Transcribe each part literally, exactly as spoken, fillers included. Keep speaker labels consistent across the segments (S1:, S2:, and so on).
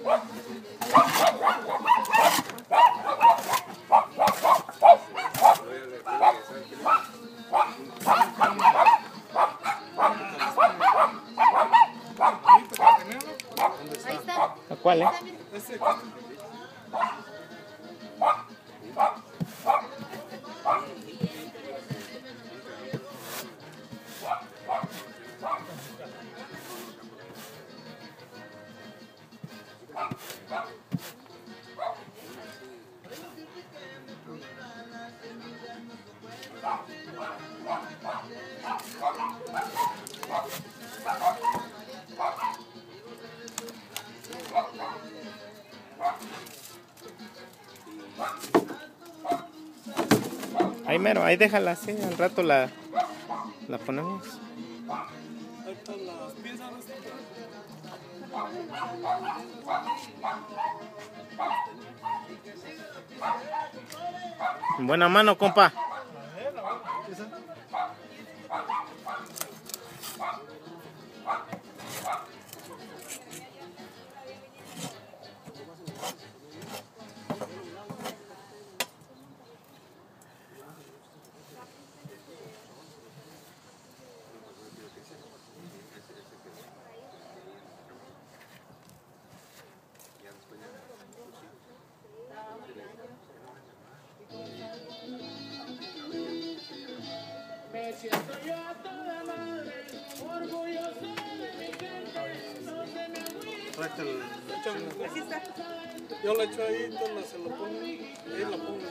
S1: ¿A cuál, eh? Ahí mero, ahí déjala así, al rato la, la ponemos. Buena mano, compa.
S2: Me siento yo a toda madre, orgulloso de mi gente, no se me agüita.
S3: Aquí está.
S4: Yo lo echo ahí, entonces se lo pongo, ahí lo pongo.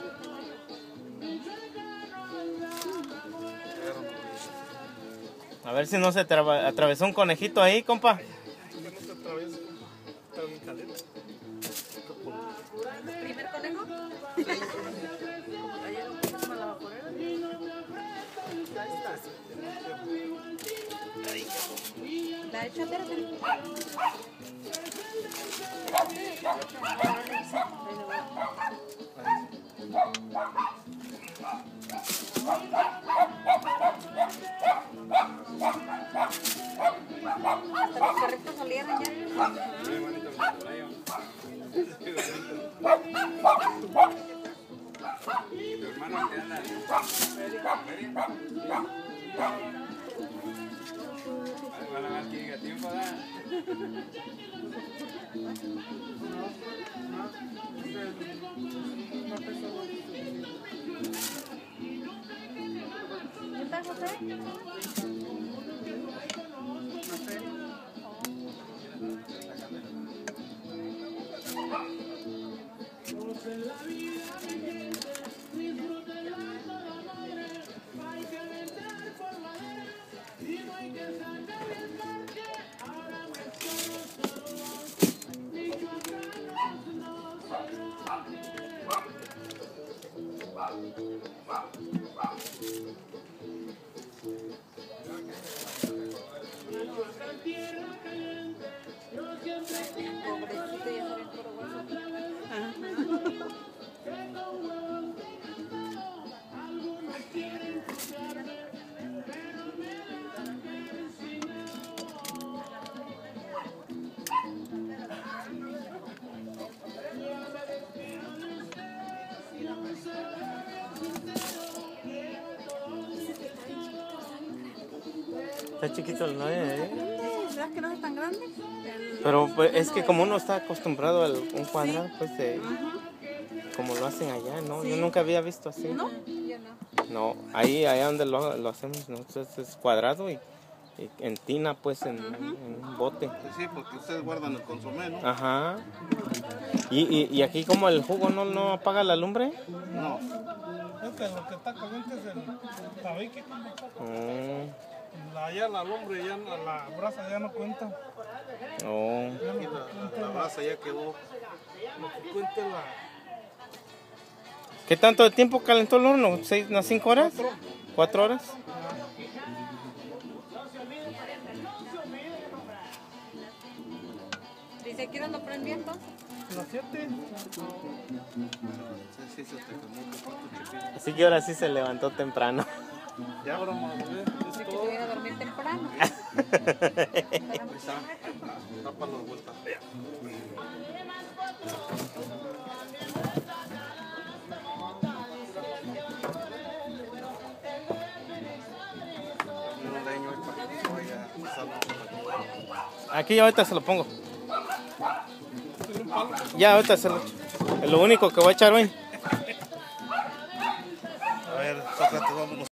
S1: A ver si no se atravesó un conejito ahí, compa.
S4: Que no se atraviese, está bien caliente.
S3: ¿Primer conejo? Ayer un poco a la vaporera. Ahí está. La hecha, espérate. Hasta los perritos salieron ya.
S5: Tu hermano que anda van a ver que llega tiempo, ¿verdad?
S3: ¿Qué tal, José?
S1: Está chiquito el nueve, ¿eh?
S3: ¿Sabes que no es tan grande?
S1: Pero pues, es que como uno está acostumbrado al un cuadrado, pues de, como lo hacen allá, ¿no?
S3: Sí.
S1: Yo nunca había visto así.
S3: No, yo no.
S1: No, ahí allá donde lo, lo hacemos nosotros es cuadrado y, y en tina, pues en,
S3: Ujú.
S1: en un bote.
S4: Sí, porque ustedes guardan el consomé, ¿no?
S1: Ajá. Y, y, y aquí como el jugo no, no apaga la lumbre.
S4: No. Es que lo que está caliente es el tabique.
S1: Oh,
S4: Allá la lumbre, ya la, la brasa ya no cuenta.
S1: oh.
S4: Ya lo que cuenta la brasa ya quedó. Lo que cuenta la...
S1: ¿Qué tanto de tiempo calentó el horno? ¿Seis, unas cinco horas?
S4: Cuatro.
S1: ¿Cuatro horas?
S3: Dice que lo prendió entonces.
S4: Las siete.
S1: Así que ahora sí se levantó temprano.
S4: Ya, ahora más bebé. Es
S3: Dice que
S4: todo.
S3: se viene a dormir temprano.
S4: Ahí está. Da para la vuelta.
S1: Aquí ahorita se lo pongo. Ya ahorita se lo echo. Es lo único que voy a echar hoy.
S2: A ver, Sócrates, vámonos.